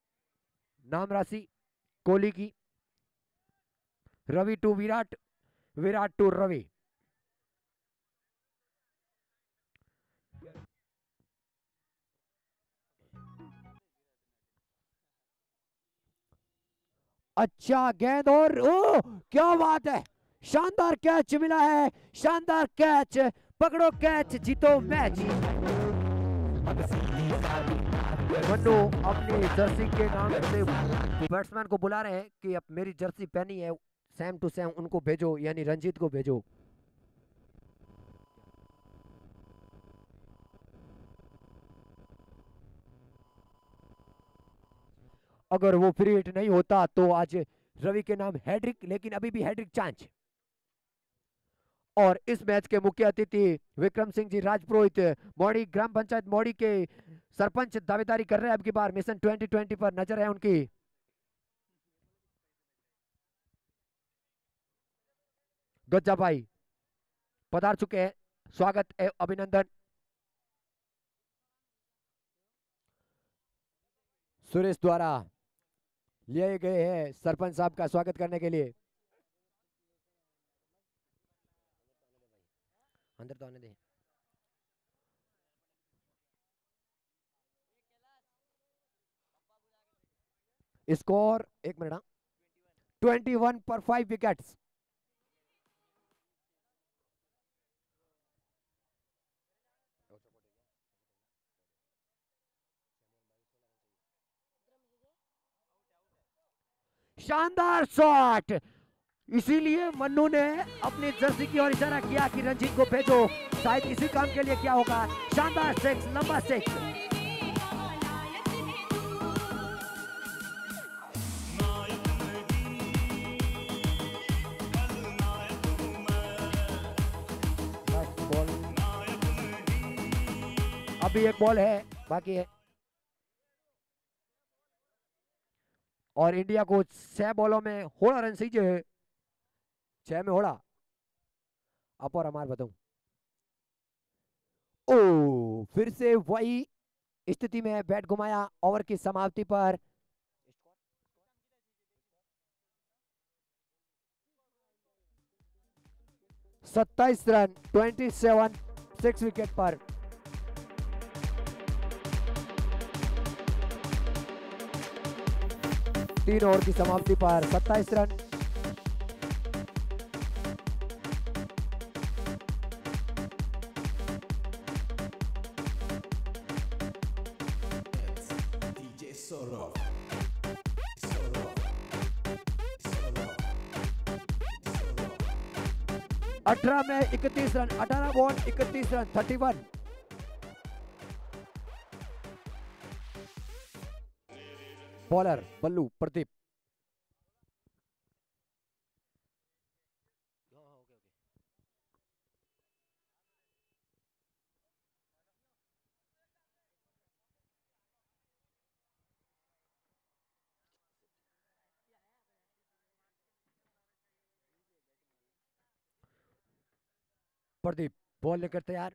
नाम राशि कोहली की। Ravi to Virat, Virat to Ravi. अच्छा गेंद और ओ क्या बात है, शानदार कैच मिला है, शानदार कैच, पकड़ो कैच जीतो मैच। मन्नू अपनी जर्सी के नाम से बैट्समैन को बुला रहे हैं कि अब मेरी जर्सी पहनी है, सेम टू सेम उनको भेजो, यानी रंजीत को भेजो। अगर वो फ्री हिट नहीं होता तो आज रवि के नाम हैड्रिक, लेकिन अभी भी हैड्रिक चांस। और इस मैच के मुख्य अतिथि विक्रम सिंह जी राजपुरोहित, मौड़ी ग्राम पंचायत मौड़ी के सरपंच दावेदारी कर रहे हैं। अब की बार मिशन 2020 पर नजर है उनकी। गज्जा भाई पधार चुके हैं, स्वागत एवं अभिनंदन। सुरेश द्वारा लिए गए हैं सरपंच साहब का स्वागत करने के लिए। अंदर तो आने दे। स्कोर एक मिनट, 21 पर 5 विकेट्स। शानदार शॉट, इसीलिए मन्नू ने अपनी जर्सी की ओर इशारा किया कि रंजीत को भेजो, शायद इसी काम के लिए क्या होगा। शानदार सिक्स, लंबा सिक्स। बॉल, अभी एक बॉल है बाकी है और इंडिया को 6 बॉलों में 16 रन चाहिए, 6 में 16। अब और हमार बताऊं, ओ फिर से वही स्थिति में बैट घुमाया ओवर की समाप्ति पर। सत्ताईस रन 27 6 विकेट पर। तीन ओवर की समाप्ति पर 27 run. DJ Sorov. Sorov. Sorov. 18 में 31 run, 18 ball 31 run, 31। Bowler Ballu Pradeep. Pradeep ball लेकर तैयार,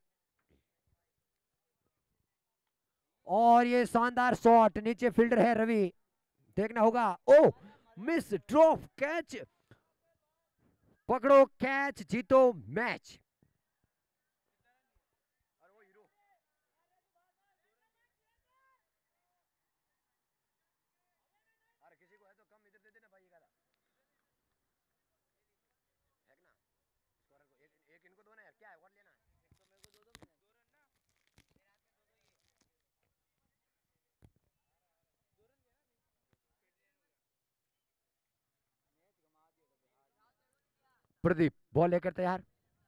और ये शानदार शॉट, नीचे फील्डर है रवि, देखना होगा। ओ मिस ड्रॉप कैच, पकड़ो कैच जीतो मैच। प्रदीप बॉल लेकर तैयार,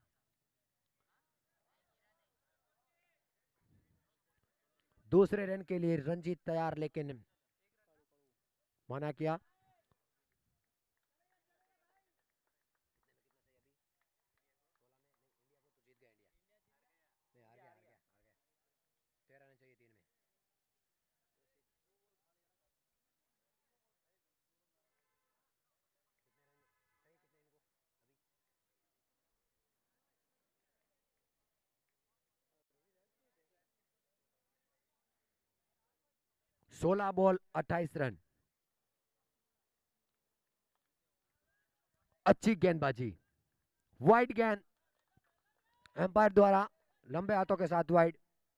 दूसरे रन के लिए रंजीत तैयार, लेकिन मना किया। सोलह बॉल 28 रन। अच्छी गेंदबाजी, वाइड गेंद एम्पायर द्वारा लंबे हाथों के साथ वाइड।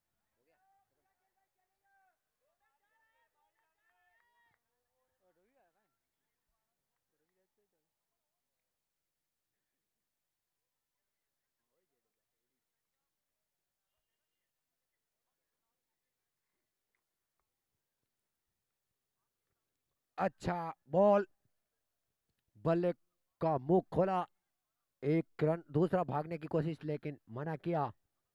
अच्छा बॉल, बल्ले का मुंह खोला, एक रन, दूसरा भागने की कोशिश लेकिन मना किया।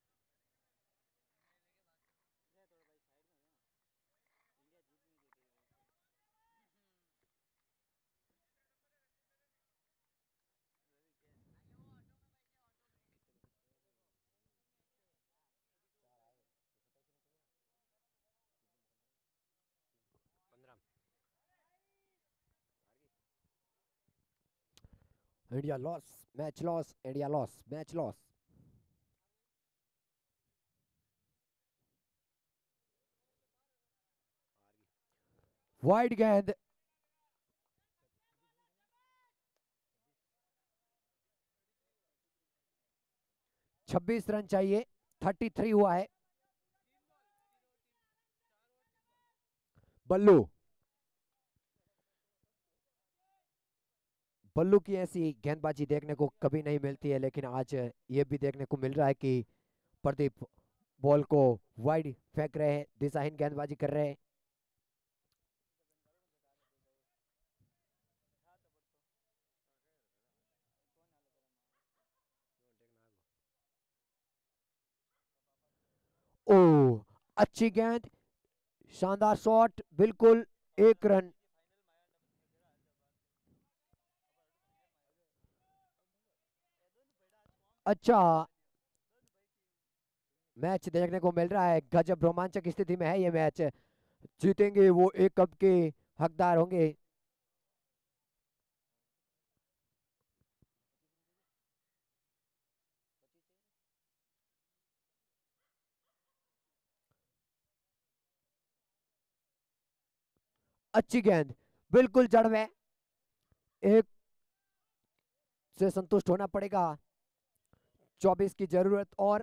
India loss, match loss, India loss, match loss. Wide गेंद, 26 रन चाहिए, 33 हुआ है। बल्लू, बल्लू की ऐसी गेंदबाजी देखने को कभी नहीं मिलती है, लेकिन आज ये भी देखने को मिल रहा है कि प्रदीप बॉल को वाइड फेंक रहे हैं, दिशाहीन गेंदबाजी कर रहे हैं। ओ, अच्छी गेंद, शानदार शॉट, बिल्कुल 1 रन। अच्छा मैच देखने को मिल रहा है, गजब रोमांचक स्थिति में है ये मैच। जीतेंगे वो एक कप के हकदार होंगे। अच्छी गेंद, बिल्कुल जड़ में, एक से संतुष्ट होना पड़ेगा, 24 की जरूरत। और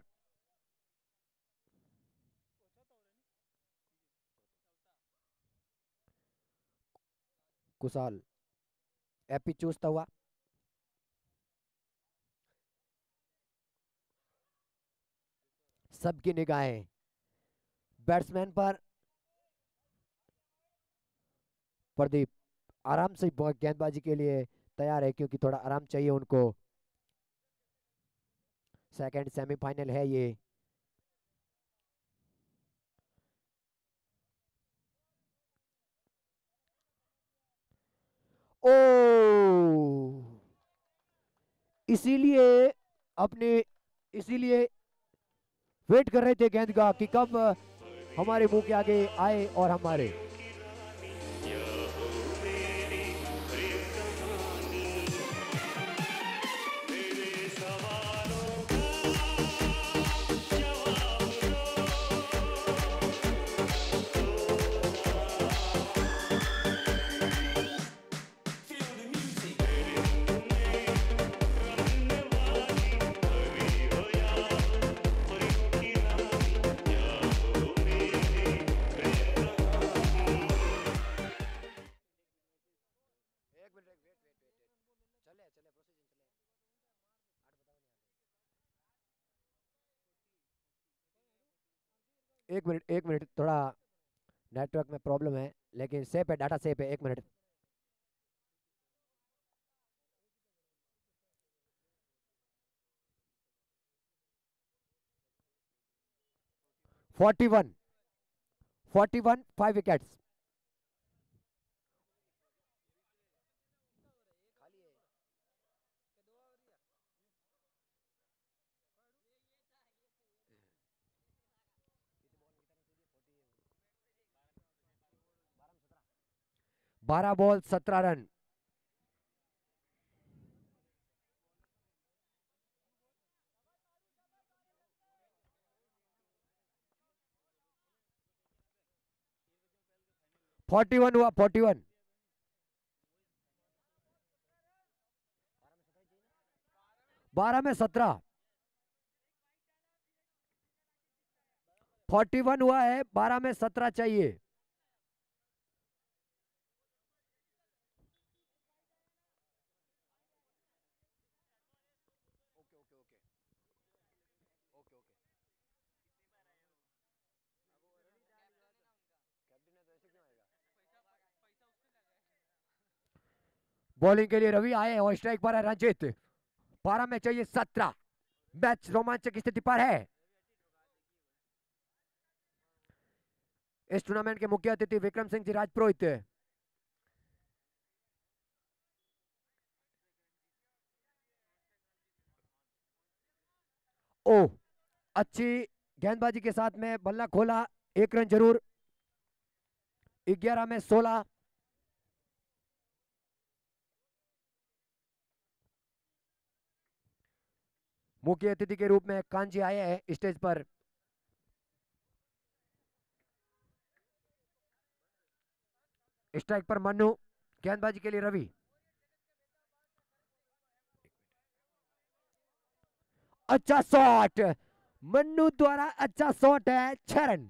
कुशाल एपी चूसता हुआ, सबकी निगाहें बैट्समैन पर। प्रदीप आराम से गेंदबाजी के लिए तैयार है, क्योंकि थोड़ा आराम चाहिए उनको, सेकंड सेमीफाइनल है ये। ओ, इसीलिए अपने इसीलिए वेट कर रहे थे गेंद का कि कब हमारे मुंह के आगे आए और हमारे। एक मिनट, थोड़ा नेटवर्क में प्रॉब्लम है, लेकिन सेफ है, डाटा सेफ है। 1 मिनट। 41, 41, 5 विकेट्स। बारह बॉल 17 रन। फोर्टी वन हुआ, 41। 12 में 17, 41 हुआ है, 12 में 17 चाहिए। बॉलिंग के लिए रवि आए हैं और स्ट्राइक पर है रंजीत। 12 में चाहिए 17। मैच रोमांचक स्थिति पर है। इस टूर्नामेंट के मुख्य अतिथि विक्रम सिंह जी राजपुरोहित। ओ, अच्छी गेंदबाजी के साथ में बल्ला खोला, 1 रन जरूर। 11 में 16। मुख्य अतिथि के रूप में कांजी आए हैं स्टेज पर। स्ट्राइक पर मन्नू, गेंदबाजी के लिए रवि। अच्छा शॉट, मन्नू द्वारा अच्छा शॉट है, 6 रन।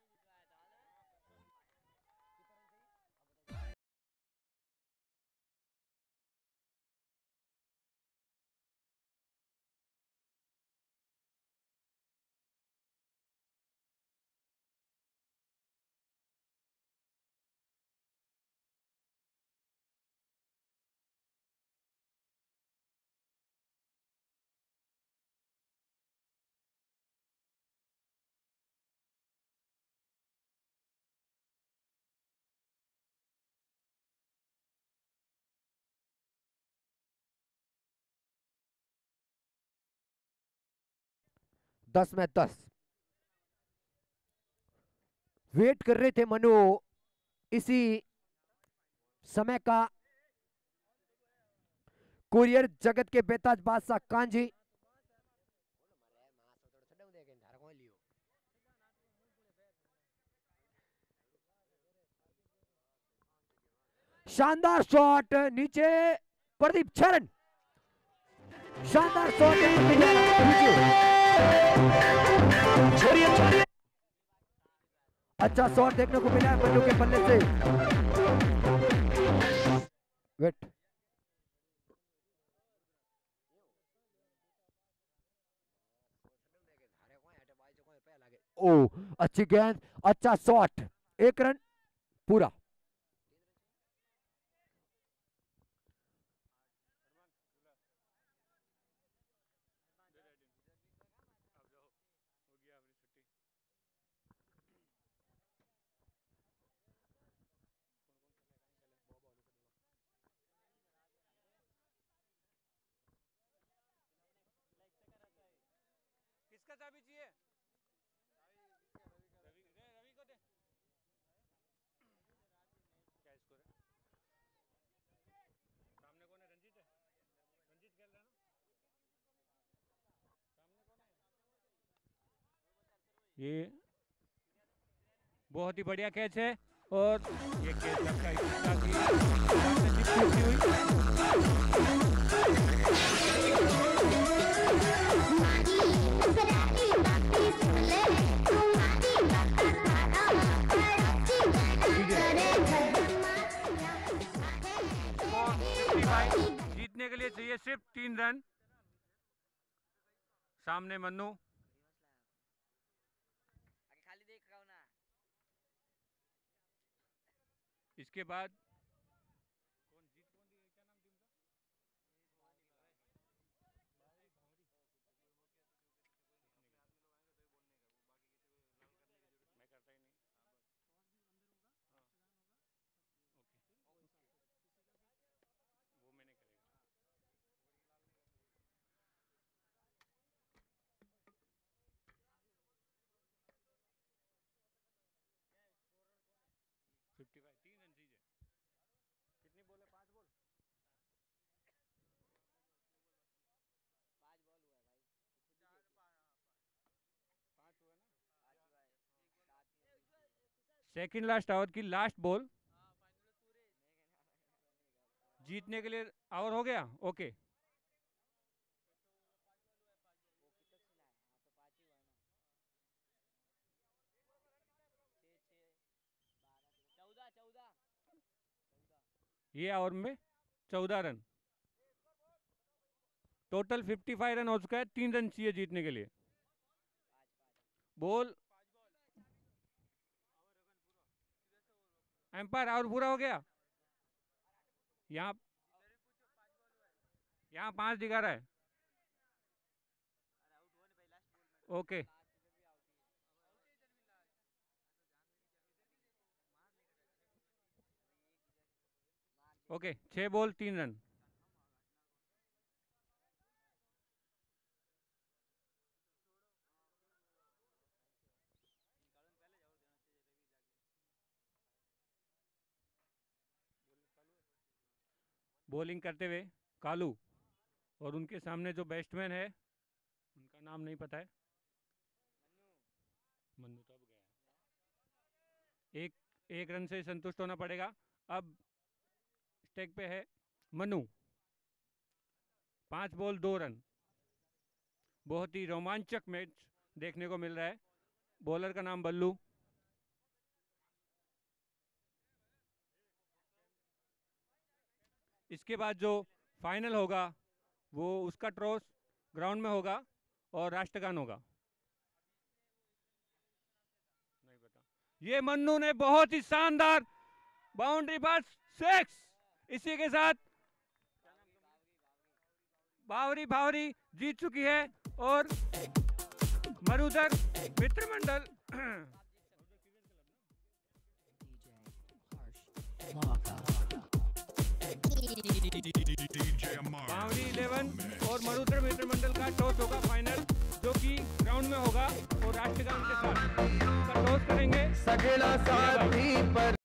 दस में 10। वेट कर रहे थे मनु इसी समय का। कुरियर जगत के बेताज बादशाह कांजी। शानदार शॉट, नीचे प्रदीप, 6 रन। शानदार शॉट अच्छा शॉट देखने को मिला है मन्नू के बल्ले से। वेट, ओ अच्छी गेंद, अच्छा शॉट, 1 रन पूरा। किसका चाबी चाहिए? रवि को दे। क्या स्कोर है? सामने कौन है? रंजीत है। रंजीत खेल रहा है ना? सामने कौन है? ये बहुत ही बढ़िया कैच है और ये कैच लगता है जीतने के लिए चाहिए सिर्फ 3 रन। सामने मन्नू, इसके बाद कौन जीत कौन दी, क्या नाम टीम का? मैं करता ही नहीं। वो मैंने करेगा। 55, 3 रन चाहिए। कितनी बॉल है? 5 बॉल। 5 हुआ ना? सेकंड लास्ट ओवर की लास्ट बॉल जीतने के लिए। ओवर हो गया, ओके। ये ओवर में 14 रन, टोटल 55 रन हो चुका है। 3 रन चाहिए जीतने के लिए। बॉल एम्पायर, और पूरा हो गया। यहाँ 5 दिखा रहा है। Okay, okay, 6 ball 3 run. Bowling करते हुए कालू, और उनके सामने जो बैट्समैन है उनका नाम नहीं पता है। मन्नू तब गया। एक रन से संतुष्ट होना पड़ेगा। अब स्टेक पे है मन्नू, 5 बॉल 2 रन। बहुत ही रोमांचक मैच देखने को मिल रहा है। बॉलर का नाम बल्लू। इसके बाद जो फाइनल होगा वो उसका ट्रॉस ग्राउंड में होगा और राष्ट्रगान होगा। नहीं पता। ये मन्नू ने बहुत ही शानदार बाउंड्री पर 6। इसी के साथ भावरी जीत चुकी है और मरुधर मित्रमंडल भावरी 11 और मरुधर मित्रमंडल का टॉस होगा फाइनल, जो कि ग्राउंड में होगा और राष्ट्रगान के साथ टॉस करेंगे। सगड़ा साथी पर